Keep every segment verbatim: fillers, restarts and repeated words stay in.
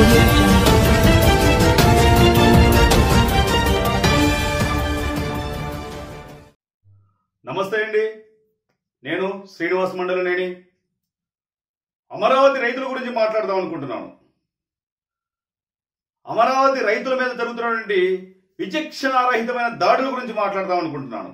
audio jungle. నమస్తే అండి, నేను శ్రీనివాస్ మండలనేని అమరావతి రైతుల గురించి మాట్లాడదాం అనుకుంటున్నాను. అమరావతి రైతుల మీద జరుగుతున్నటువంటి విచక్షణారహితమైన దాడుల గురించి మాట్లాడదాం అనుకుంటున్నాను.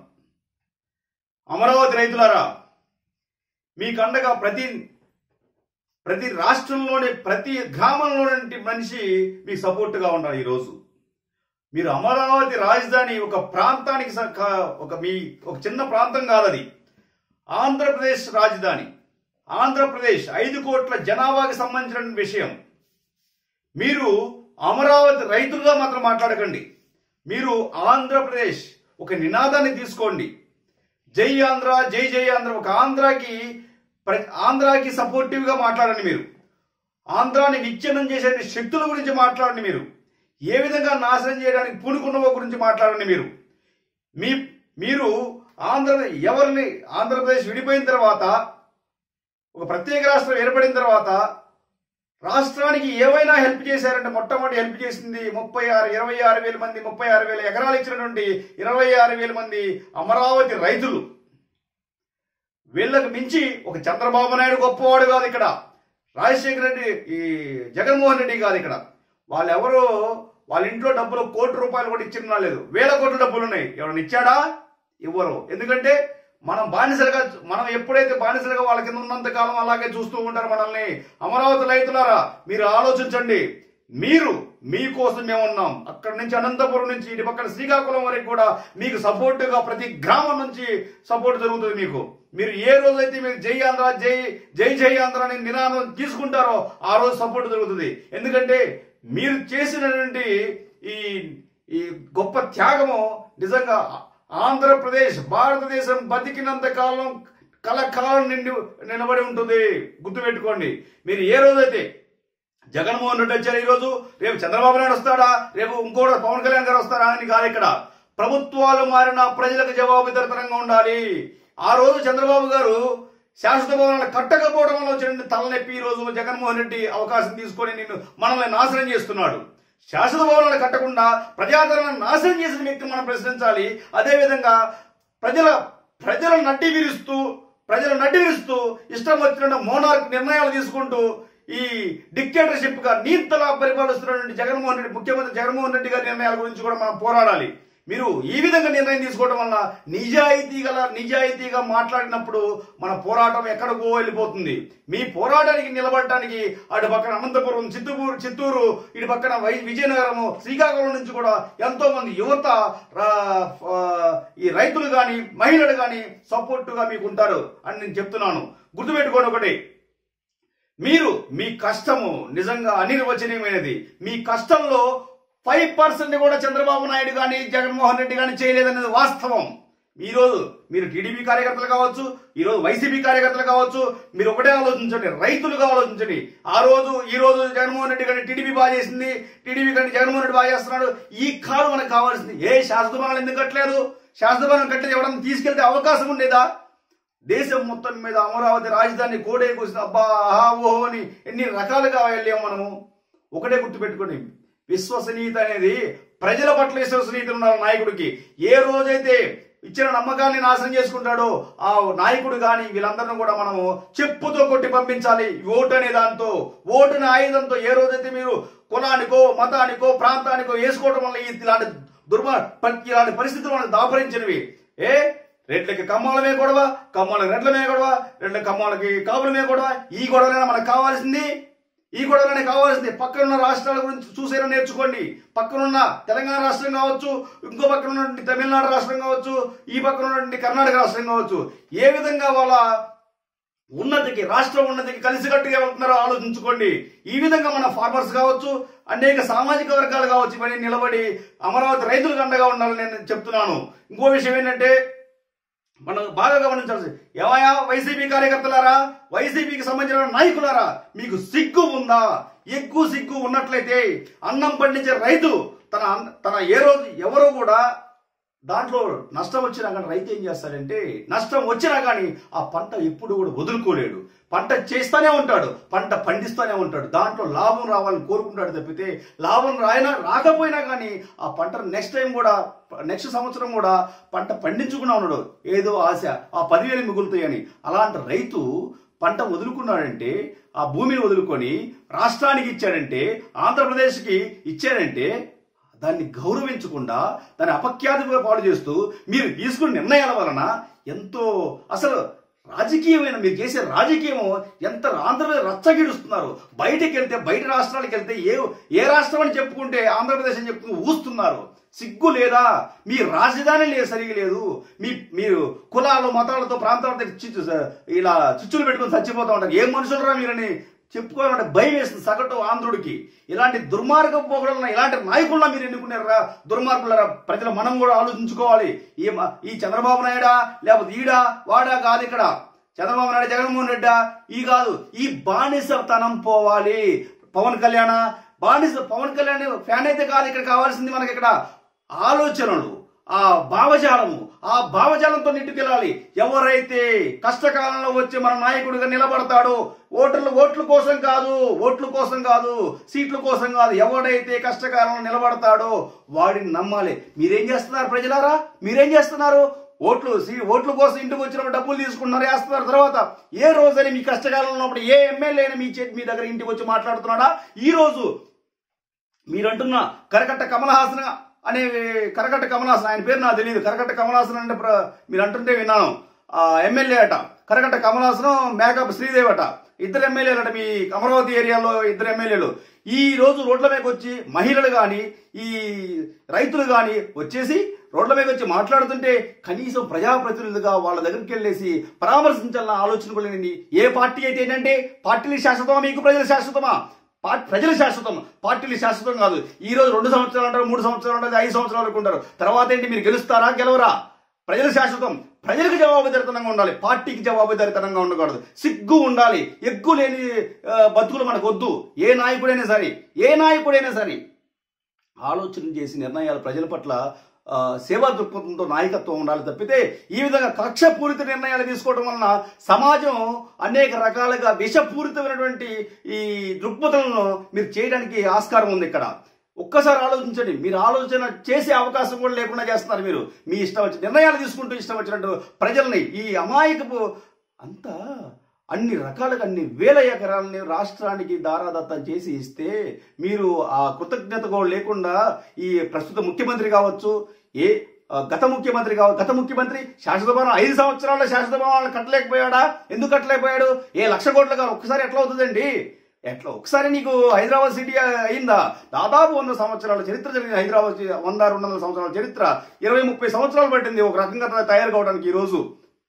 అమరావతి రైతులారా, మీకు అండగా ప్రతి ప్రతి రాష్ట్రంలోని ప్రతి గ్రామంలోని మనిషి మీకు సపోర్ట్గా ఉండాలి. ఈరోజు మీరు అమరావతి రాజధాని ఒక ప్రాంతానికి ఒక మీ ఒక చిన్న ప్రాంతం కాదది, ఆంధ్రప్రదేశ్ రాజధాని. ఆంధ్రప్రదేశ్ ఐదు కోట్ల జనాభాకి సంబంధించిన విషయం. మీరు అమరావతి రైతులుగా మాత్రం మాట్లాడకండి. మీరు ఆంధ్రప్రదేశ్ ఒక నినాదాన్ని తీసుకోండి. జై ఆంధ్ర, జై జై ఆంధ్ర. ఒక ఆంధ్రాకి ఆంధ్రాకి సపోర్టివ్గా మాట్లాడండి. మీరు ఆంధ్రాని విచ్ఛిన్నం చేసే శక్తుల గురించి మాట్లాడండి. మీరు ఏ విధంగా నాశనం చేయడానికి పూనుకున్నవో గురించి మాట్లాడండి. మీరు మీ మీరు ఆంధ్ర ఎవరిని ఆంధ్రప్రదేశ్ విడిపోయిన తర్వాత, ఒక ప్రత్యేక రాష్ట్రం ఏర్పడిన తర్వాత రాష్ట్రానికి ఏవైనా హెల్ప్ చేశారంటే మొట్టమొదటి హెల్ప్ చేసింది ముప్పై ఆరు ఇరవై ఆరు వేల మంది ముప్పై ఆరు వేల ఎకరాలు ఇచ్చినటువంటి ఇరవై ఆరు వేల మంది అమరావతి రైతులు. వీళ్ళకు మించి ఒక చంద్రబాబు నాయుడు గొప్పవాడు కాదు ఇక్కడ, రాజశేఖర రెడ్డి ఈ జగన్మోహన్ రెడ్డి కాదు ఇక్కడ. వాళ్ళెవరో వాళ్ళ ఇంట్లో డబ్బులు కోటి రూపాయలు కూడా ఇచ్చిన లేదు, వేల కోట్ల డబ్బులు ఉన్నాయి. ఎవరైనా ఇచ్చాడా? ఇవ్వరు. ఎందుకంటే మనం బానిసలుగా, మనం ఎప్పుడైతే బానిసలుగా వాళ్ళ కింద ఉన్నంత కాలం అలాగే చూస్తూ ఉంటారు మనల్ని. అమరావతి రైతులారా, మీరు ఆలోచించండి. మీరు మీకోసం మేము ఉన్నాం. అక్కడి నుంచి అనంతపురం నుంచి ఇటు పక్కన శ్రీకాకుళం వరకు కూడా మీకు సపోర్టుగా ప్రతి గ్రామం నుంచి సపోర్ట్ జరుగుతుంది మీకు. మీరు ఏ రోజైతే మీరు జై ఆంధ్ర, జై జై జై ఆంధ్ర అని నినాదం తీసుకుంటారో ఆ రోజు సపోర్ట్ జరుగుతుంది. ఎందుకంటే మీరు చేసినటువంటి ఈ ఈ గొప్ప త్యాగము నిజంగా ఆంధ్రప్రదేశ్ భారతదేశం బతికినంత కాలం కలకాలం నిండి నిలబడి ఉంటుంది. గుర్తుపెట్టుకోండి. మీరు ఏ రోజైతే జగన్మోహన్ రెడ్డి వచ్చారు, ఈరోజు రేపు చంద్రబాబు నాయుడు వస్తాడా, రేపు ఇంకోటి పవన్ కళ్యాణ్ గారు వస్తారా అని కాదు. ఇక్కడ ప్రభుత్వాలు మారిన ప్రజలకు జవాబుదారీతనంగా ఉండాలి. ఆ రోజు చంద్రబాబు గారు శాశ్వత భవనాలు కట్టకపోవడం వల్ల వచ్చిన తలనొప్పి ఈ రోజు జగన్మోహన్ రెడ్డి అవకాశం తీసుకొని నిన్ను మనల్ని నాశనం చేస్తున్నాడు. శాశ్వత భవనాలు కట్టకుండా ప్రజాదరణ నాశనం చేసిన వ్యక్తిని మనం ప్రశ్నించాలి. అదేవిధంగా ప్రజల ప్రజలను నడ్డి విరుస్తూ ప్రజలు నడ్డి విరుస్తూ ఇష్టం వచ్చిన మోనార్క్ నిర్ణయాలు తీసుకుంటూ ఈ డిక్టేటర్షిప్ గా నీంతలా పరిపాలిస్తున్నటువంటి జగన్మోహన్ రెడ్డి, ముఖ్యమంత్రి జగన్మోహన్ రెడ్డి గారి నిర్ణయాల గురించి కూడా మనం పోరాడాలి. మీరు ఈ విధంగా నిర్ణయం తీసుకోవడం వల్ల నిజాయితీ గల నిజాయితీగా మాట్లాడినప్పుడు మన పోరాటం ఎక్కడికో వెళ్ళిపోతుంది. మీ పోరాటానికి నిలబడటానికి అటు పక్కన అనంతపురం, చిత్తూరు చిత్తూరు ఇటు పక్కన విజయనగరము, శ్రీకాకుళం నుంచి కూడా ఎంతో మంది యువత, ఈ రైతులు కానీ మహిళలు కానీ సపోర్టుగా మీకు ఉంటారు అని నేను చెప్తున్నాను. గుర్తుపెట్టుకోండి ఒకటి, మీరు మీ కష్టము నిజంగా అనిర్వచనీయమైనది. మీ కష్టంలో ఫైవ్ పర్సెంట్ కూడా చంద్రబాబు నాయుడు కానీ జగన్మోహన్ రెడ్డి కానీ చేయలేదనేది వాస్తవం. ఈరోజు మీరు టీడీపీ కార్యకర్తలు కావచ్చు, ఈరోజు వైసీపీ కార్యకర్తలు కావచ్చు, మీరు ఒకటే ఆలోచించండి, రైతులుగా ఆలోచించండి. ఆ రోజు ఈ రోజు జగన్మోహన్ రెడ్డి కానీ టీడీపీ బాగా చేసింది, టీడీపీ కానీ జగన్మోహన్ రెడ్డి బాగా చేస్తున్నాడు. ఈ కారు మనకు కావాల్సింది. ఏ శాశ్వతభవనాలు ఎందుకు కట్టలేదు? శాశ్వతభవనం కట్టలేదు ఎవరైనా తీసుకెళ్తే అవకాశం ఉండేదా? దేశం మొత్తం మీద అమరావతి రాజధాని కోడే కూర్చుని అబ్బా ఆహా ఓహో అని ఎన్ని రకాలుగా వెళ్ళాము మనము. ఒకటే గుర్తుపెట్టుకోండి, విశ్వసనీయత అనేది ప్రజల పట్ల విశ్వసనీయత ఉన్న నాయకుడికి ఏ రోజైతే ఇచ్చిన నమ్మకాన్ని నాశనం చేసుకుంటాడో ఆ నాయకుడు కానీ వీళ్ళందరినీ కూడా మనము చెప్పుతో కొట్టి పంపించాలి. ఓటు అనే దాంతో, ఓటుని ఆయుధంతో ఏ రోజైతే మీరు కులానికో మతానికో ప్రాంతానికో వేసుకోవడం వల్ల ఇలాంటి దుర్మ ఇలాంటి పరిస్థితులు మనకు దాపరించినవి. ఏ రెడ్లకి కమ్మాలమే గొడవ, కమ్మాలకి రెడ్లమే గొడవ, రెడ్ల కమ్మాలకి కాపులమే గొడవ. ఈ గొడవలైనా మనకు కావాల్సింది ఈ గొడవలనే కావాల్సింది. పక్కనున్న రాష్ట్రాల గురించి చూసేలా నేర్చుకోండి. పక్కనున్న తెలంగాణ రాష్ట్రం కావచ్చు, ఇంకో పక్కన ఉన్నటువంటి తమిళనాడు రాష్ట్రం కావచ్చు, ఈ పక్కన ఉన్నటువంటి కర్ణాటక రాష్ట్రం కావచ్చు, ఏ విధంగా వాళ్ళ ఉన్నతికి రాష్ట్రం ఉన్నతికి కలిసికట్టుగా వెళ్తున్నారో ఆలోచించుకోండి. ఈ విధంగా మన ఫార్మర్స్ కావచ్చు, అనేక సామాజిక వర్గాలు కావచ్చు, ఇవన్నీ నిలబడి అమరావతి రైతులకు అండగా ఉండాలని నేను చెప్తున్నాను. ఇంకో విషయం ఏంటంటే, మనం బాగా గమనించాల్సి, ఏమయ్యా వైసీపీ కార్యకర్తలారా, వైసీపీకి సంబంధించిన నాయకులారా, మీకు సిగ్గు ఉందా? ఎగ్గు సిగ్గు ఉన్నట్లయితే అన్నం పండించే రైతు తన తన ఏ రోజు ఎవరో కూడా దాంట్లో నష్టం వచ్చినా కానీ రైతు ఏం చేస్తాడంటే, నష్టం వచ్చినా కానీ ఆ పంట ఎప్పుడు కూడా వదులుకోలేడు. పంట చేస్తూనే ఉంటాడు, పంట పండిస్తూనే ఉంటాడు. దాంట్లో లాభం రావాలని కోరుకుంటాడు తప్పితే, లాభం రాయినా రాకపోయినా కానీ ఆ పంట నెక్స్ట్ టైం కూడా నెక్స్ట్ సంవత్సరం కూడా పంట పండించుకున్నా ఉన్నాడు. ఏదో ఆశ ఆ పదివేలు మిగులుతాయని. అలాంటి రైతు పంట వదులుకున్నాడంటే, ఆ భూమిని వదులుకొని రాష్ట్రానికి ఇచ్చాడంటే, ఆంధ్రప్రదేశ్కి ఇచ్చాడంటే దాన్ని గౌరవించకుండా దాన్ని అపఖ్యాతిగా పాడు చేస్తూ మీరు తీసుకున్న నిర్ణయాల వలన ఎంతో అసలు రాజకీయమైన మీరు చేసే రాజకీయం ఎంత ఆంధ్రప్రదేశ్ రచ్చగిడుస్తున్నారు. బయటకు వెళ్తే బయట రాష్ట్రాలకు వెళ్తే ఏ ఏ రాష్ట్రం అని చెప్పుకుంటే ఆంధ్రప్రదేశ్ అని చెప్పుకుని ఊస్తున్నారు. సిగ్గు లేదా? మీ రాజధాని లేదు, సరిగా లేదు. మీ మీరు కులాలు మతాలతో ప్రాంతాలతో ఇలా చుచ్చులు పెట్టుకుని చచ్చిపోతా ఉంటారు. ఏ మనుషులు రా మీరని చెప్పుకోవాలంటే భయం వేస్తుంది సగటు ఆంధ్రుడికి. ఇలాంటి దుర్మార్గ పోగడలను ఇలాంటి నాయకుల్లా మీరు ఎన్నుకున్నారా? దుర్మార్గులరా? ప్రజలు మనం కూడా ఆలోచించుకోవాలి. ఈ ఈ చంద్రబాబు నాయుడా లేకపోతే ఈడా వాడా కాదు ఇక్కడ. చంద్రబాబు నాయుడు జగన్మోహన్ రెడ్డా ఈ కాదు. ఈ బానిసతనం పోవాలి. పవన్ కళ్యాణ్ బానిస పవన్ కళ్యాణ్ ఫ్యాన్ అయితే కాదు ఇక్కడ కావాల్సింది మనకి. ఇక్కడ ఆలోచనలు, ఆ భావజాలము, ఆ భావజాలంతో నిట్టుకెళ్ళాలి. ఎవరైతే కష్టకాలంలో వచ్చి మన నాయకుడిగా నిలబడతాడో, ఓటర్లు ఓట్ల కోసం కాదు, ఓట్ల కోసం కాదు, సీట్ల కోసం కాదు, ఎవడైతే కష్టకాలంలో నిలబడతాడో వాడిని నమ్మాలి. మీరేం చేస్తున్నారు ప్రజలారా? మీరేం చేస్తున్నారు? ఓట్లు ఓట్ల కోసం ఇంటికి వచ్చినప్పుడు డబ్బులు తీసుకుంటున్నారు, వేస్తున్నారు. తర్వాత ఏ రోజని మీ కష్టకాలంలో ఉన్నప్పుడు ఏ ఎమ్మెల్యే అయినా మీ చేతి మీ దగ్గర ఇంటికి వచ్చి మాట్లాడుతున్నాడా? ఈ రోజు మీరంటున్న కరకట్ట కమల్ హాసన్ అనే కరకట్ట కమల్ హాసన్, ఆయన పేరు నాకు తెలియదు. కరకట్ట కమల్ హాసన్ అంటే మీరు అంటుంటే విన్నాను. ఎమ్మెల్యే అట కరకట్ట కమల్ హాసన్, మేకప్ శ్రీదేవి అట. ఇద్దరు ఎమ్మెల్యేలు అట మీ అమరావతి ఏరియాలో. ఇద్దరు ఎమ్మెల్యేలు ఈ రోజు రోడ్ల మీదకి వచ్చి మహిళలు కానీ ఈ రైతులు కానీ వచ్చేసి రోడ్ల మీద వచ్చి మాట్లాడుతుంటే కనీసం ప్రజాప్రతినిధులుగా వాళ్ళ దగ్గరికి వెళ్ళేసి పరామర్శించాలన్న ఆలోచన కూడా లేని ఏ పార్టీ అయితే ఏంటంటే, పార్టీలు శాశ్వతమా మీకు ప్రజలు శాశ్వతమా? ప్రజలు శాశ్వతం, పార్టీలు శాశ్వతం కాదు. ఈ రోజు రెండు సంవత్సరాలు అంటారు, మూడు సంవత్సరాలు అంటారు, ఐదు సంవత్సరాలు వరకు ఉంటారు. తర్వాత ఏంటి మీరు గెలుస్తారా గెలవరా? ప్రజలు శాశ్వతం. ప్రజలకు జవాబుదారితనంగా ఉండాలి, పార్టీకి జవాబుదారితనంగా ఉండకూడదు. సిగ్గు ఉండాలి. ఎగ్గు లేని బతుకులు మనకు వద్దు. ఏ నాయకుడైనా సరే ఏ నాయకుడైనా సరే ఆలోచన చేసి నిర్ణయాలు ప్రజల పట్ల సేవా దృక్పథంతో నాయకత్వం ఉండాలి తప్పితే ఈ విధంగా కక్షపూరిత నిర్ణయాలు తీసుకోవడం వలన సమాజం అనేక రకాలుగా విషపూరితమైనటువంటి ఈ దృక్పథాలను మీరు చేయడానికి ఆస్కారం ఉంది. ఇక్కడ ఒక్కసారి ఆలోచించండి. మీరు ఆలోచన చేసే అవకాశం కూడా లేకుండా చేస్తున్నారు. మీరు మీ ఇష్టం వచ్చి నిర్ణయాలు తీసుకుంటూ ఇష్టం వచ్చినట్టు ప్రజల్ని ఈ అమాయకపు అంతా అన్ని రకాలుగా అన్ని వేల ఎకరాలని రాష్ట్రానికి దారాదత్తం చేసి ఇస్తే మీరు ఆ కృతజ్ఞత కూడా లేకుండా ఈ ప్రస్తుత ముఖ్యమంత్రి కావచ్చు, ఏ గత ముఖ్యమంత్రి కావచ్చు, గత ముఖ్యమంత్రి శాశ్వత భవనం ఐదు సంవత్సరాల్లో శాశ్వత భవనాలను కట్టలేకపోయాడా? ఎందుకు కట్టలేకపోయాడు? ఏ లక్ష కోట్ల కాదు, ఒక్కసారి ఎట్లా అవుతుందండి? ఎట్లా ఒకసారి నీకు హైదరాబాద్ సిటీ అయిందా? దాదాపు వంద సంవత్సరాల చరిత్ర జరిగిన హైదరాబాద్ వంద రెండు వందల సంవత్సరాల చరిత్ర ఇరవై ముప్పై సంవత్సరాలు పట్టింది ఒక రకంగా తయారు కావడానికి. ఈరోజు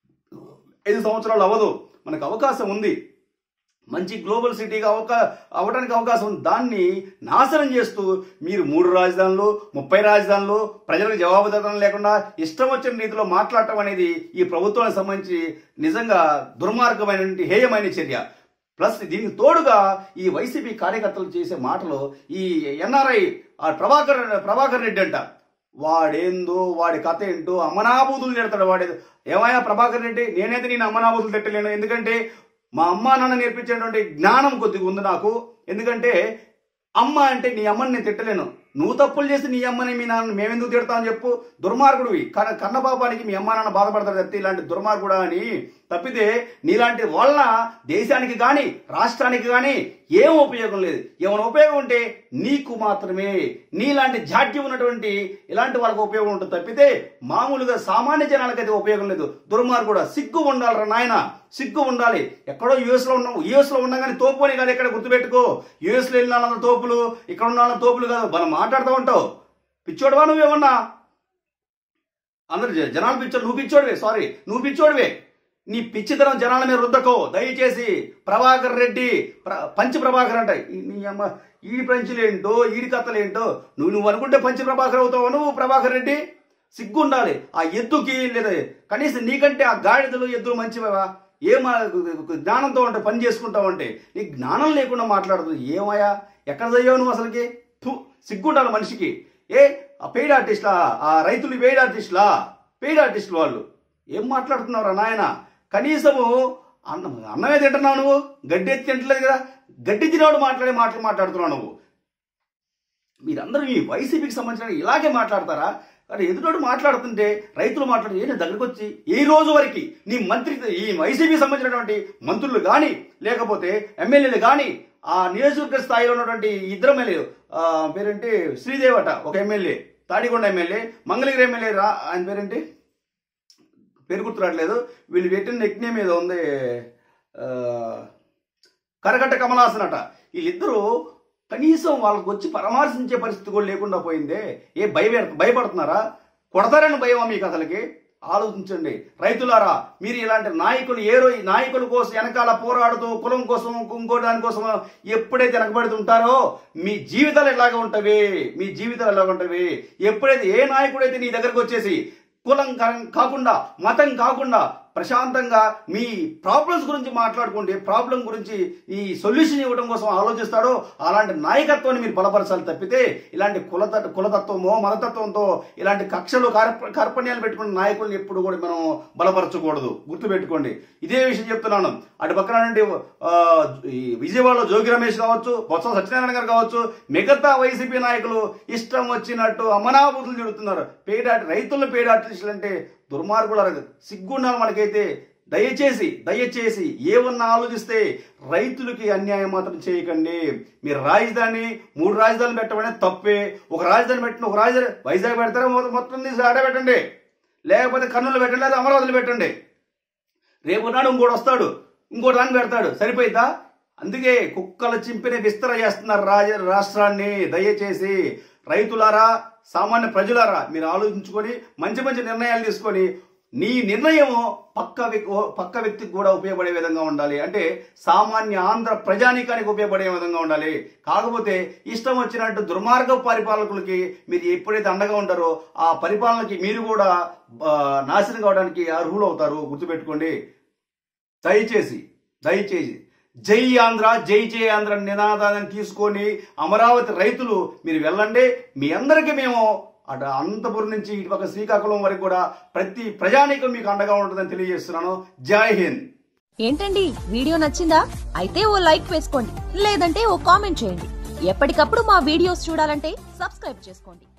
ఐదు సంవత్సరాలు అవ్వదు. మనకు అవకాశం ఉంది, మంచి గ్లోబల్ సిటీగా అవకా అవడానికి అవకాశం ఉంది. దాన్ని నాశనం చేస్తూ మీరు మూడు రాజధానులు, ముప్పై రాజధానులు, ప్రజలకు జవాబుదారితనం లేకుండా ఇష్టం వచ్చిన రీతిలో మాట్లాడటం అనేది ఈ ప్రభుత్వానికి సంబంధించి నిజంగా దుర్మార్గమైనటువంటి హేయమైన చర్య. ప్లస్ దీనికి తోడుగా ఈ వైసీపీ కార్యకర్తలు చేసే మాటలు, ఈ ఎన్ఆర్ఐ ప్రభాకర్ ప్రభాకర్ రెడ్డి అంట, వాడేందో వాడి కథ ఏంటో అమ్మనాబూతులు తిడతాడు. వాడే ఏమయ్యా ప్రభాకర్ రెడ్డి, నేనైతే నేను అమ్మనాబూతులు తిట్టలేను. ఎందుకంటే మా అమ్మా నాన్న నేర్పించేటువంటి జ్ఞానం కొద్దిగా ఉంది నాకు. ఎందుకంటే అమ్మ అంటే నీ అమ్మని నేను తిట్టలేను. నువ్వు తప్పులు చేసి నీ అమ్మని మీ నాన్న మేమెందుకు తిడతామని చెప్పు. దుర్మార్గుడివి. కన్న కన్నపాపానికి మీ అమ్మా నాన్న బాధపడతారు తప్పితే ఇలాంటి దుర్మార్గుడా అని తప్పితే నీలాంటి వలన దేశానికి కానీ రాష్ట్రానికి కానీ ఏం ఉపయోగం లేదు. ఏమైనా ఉపయోగం ఉంటే నీకు మాత్రమే, నీలాంటి జాడ్యం ఉన్నటువంటి ఇలాంటి వాళ్ళకి ఉపయోగం ఉంటుంది తప్పితే మామూలుగా సామాన్య జనాలకైతే ఉపయోగం లేదు. దుర్మార్గుడా, సిగ్గు ఉండాలిరా నాయన, సిగ్గు ఉండాలి. ఎక్కడో యుఎస్ లో ఉన్నాం, యుఎస్ లో ఉన్నాం కానీ తోపు అని కాదు. ఇక్కడ గుర్తుపెట్టుకో, యుఎస్ లో వెళ్ళిన తోపులు, ఇక్కడ ఉన్న తోపులు కాదు. మనం మాట్లాడుతూ ఉంటావు. పిచ్చోడువా నువ్వేమన్నా? అందరు జనాలు పిచ్చోడు, నువ్వు పిచ్చోడివే. సారీ, నువ్వు పిచ్చోడివే. నీ పిచ్చితనం జనాల మీద రుద్దకో దయచేసి. ప్రభాకర్ రెడ్డి పంచి ప్రభాకర్ అంట. నీ అమ్మ ఈ పంచులేంటో ఈడి కథలేంటో. నువ్వు నువ్వు అనుకుంటే పంచి ప్రభాకర్ అవుతావు నువ్వు ప్రభాకర్ రెడ్డి. సిగ్గు ఉండాలి. ఆ ఎద్దుకి లేదా కనీసం నీకంటే ఆ గాడిదలు ఎద్దులు మంచివా? ఏమ జ్ఞానంతో ఉంటే పని చేసుకుంటావు అంటే నీ జ్ఞానం లేకుండా మాట్లాడుతుంది. ఏమయ్యా, ఎక్కడ చదివావు నువ్వు అసలుకి? సిగ్గుండాలి మనిషికి. ఏ ఆ పెయిడ్ ఆర్టిస్టులా, ఆ రైతులు పెయిడ్ ఆర్టిస్టులా? పెయిడ్ ఆర్టిస్టులు వాళ్ళు. ఏం మాట్లాడుతున్నావురా నాయన? కనీసము అన్నం అన్నమే తింటున్నావు నువ్వు, గడ్డి ఎత్తి తింటలేదు కదా. గడ్డి తినవాడు మాట్లాడే మాటలు మాట్లాడుతున్నావు నువ్వు. మీరందరూ ఈ వైసీపీకి సంబంధించిన ఇలాగే మాట్లాడతారా? కానీ ఎదుటోడు మాట్లాడుతుంటే రైతులు మాట్లాడి ఏ దగ్గరకు వచ్చి ఈ రోజు వరకు నీ మంత్రి, ఈ వైసీపీకి సంబంధించినటువంటి మంత్రులు కానీ లేకపోతే ఎమ్మెల్యేలు కానీ ఆ నియోజకవర్గ స్థాయిలో ఉన్నటువంటి ఇద్దరు ఎమ్మెల్యేలు పేరేంటి, శ్రీదేవట ఒక MLA, Tadikonda MLA, Mangalagiri MLA రా ఆయన పేరేంటి, పేరు గుర్తురాట్లేదు. వీళ్ళు పెట్టిన నెక్నేమ్ మీద ఉంది, కరగట్ట కమలాసన్ అట. వీళ్ళిద్దరూ కనీసం వాళ్ళకు వచ్చి పరామర్శించే పరిస్థితి కూడా లేకుండా పోయిందే. ఏ భయ భయపడుతున్నారా? కొడతారని భయమా మీకు అసలుకి? ఆలోచించండి రైతులారా. మీరు ఇలాంటి నాయకులు ఏ రోజు నాయకుల కోసం వెనకాల పోరాడుతూ కులం కోసం ఇంకో దానికోసం ఎప్పుడైతే వెనకబడుతుంటారో మీ జీవితాలు ఎలాగ ఉంటవి, మీ జీవితాలు ఎలాగ ఉంటవి. ఎప్పుడైతే ఏ నాయకుడైతే నీ దగ్గరకు వచ్చేసి కులం కాకుండా మతం కాకుండా ప్రశాంతంగా మీ ప్రాబ్లమ్స్ గురించి మాట్లాడుకుంటే, ప్రాబ్లం గురించి ఈ సొల్యూషన్ ఇవ్వడం కోసం ఆలోచిస్తాడో అలాంటి నాయకత్వాన్ని మీరు బలపరచాలి తప్పితే ఇలాంటి కులత కులతత్వమో మతతత్వంతో ఇలాంటి కక్షలు కార్పణ్యాలు పెట్టుకున్న నాయకుల్ని ఎప్పుడు కూడా మనం బలపరచకూడదు. గుర్తుపెట్టుకోండి. ఇదే విషయం చెప్తున్నాను. అటు పక్కన విజయవాడలో జోగి రమేష్ కావచ్చు, బొత్స సత్యనారాయణ గారు కావచ్చు, మిగతా వైసీపీ నాయకులు ఇష్టం వచ్చినట్టు అమనాభూతులు చెడుతున్నారు. పేడాటి రైతులను పేడార్టిస్టులు అంటే దుర్మార్గులు. సిగ్గుండాలి మనకైతే. దయచేసి దయచేసి ఏమన్నా ఆలోచిస్తే రైతులకి అన్యాయం మాత్రం చేయకండి. మీరు రాజధాని మూడు రాజధానులు పెట్టమనే తప్పే. ఒక రాజధాని పెట్టండి, ఒక రాజధాని వైజాగ్ పెడతారా మొత్తం తీసి ఆడ పెట్టండి, లేకపోతే కర్నూలు పెట్టండి, లేదా అమరావతిలో పెట్టండి. రేపు నాడు ఇంకోటి వస్తాడు, ఇంకోటి దాన్ని పెడతాడు, సరిపోయిద్దా? అందుకే కుక్కలు చింపిన విస్తర చేస్తున్నారు రాజ రాష్ట్రాన్ని. దయచేసి రైతులారా, సామాన్య ప్రజలారా మీరు ఆలోచించుకొని మంచి మంచి నిర్ణయాలు తీసుకొని నీ నిర్ణయం పక్క పక్క వ్యక్తికి కూడా ఉపయోగపడే విధంగా ఉండాలి. అంటే సామాన్య ఆంధ్ర ప్రజానీకానికి ఉపయోగపడే విధంగా ఉండాలి. కాకపోతే ఇష్టం వచ్చినట్టు దుర్మార్గ పరిపాలకులకి మీరు ఎప్పుడైతే అండగా ఉంటారో ఆ పరిపాలనకి మీరు కూడా నాశనం కావడానికి అర్హులు అవుతారు. గుర్తుపెట్టుకోండి. దయచేసి దయచేసి జై ఆంధ్ర, జై జై ఆంధ్ర నినాదాన్ని తీసుకొని అమరావతి రైతులు మీరు వెళ్ళండి. మీ అందరికీ మేము అటు అనంతపురం నుంచి ఇటు పక్క శ్రీకాకుళం వరకు కూడా ప్రతి ప్రజానీకం మీకు అండగా ఉంటుందని తెలియజేస్తున్నాను. జై హింద్. ఏంటండి వీడియో నచ్చిందా? అయితే ఓ లైక్ వేసుకోండి, లేదంటే ఓ కామెంట్ చేయండి. ఎప్పటికప్పుడు మా వీడియోస్ చూడాలంటే సబ్స్క్రైబ్ చేసుకోండి.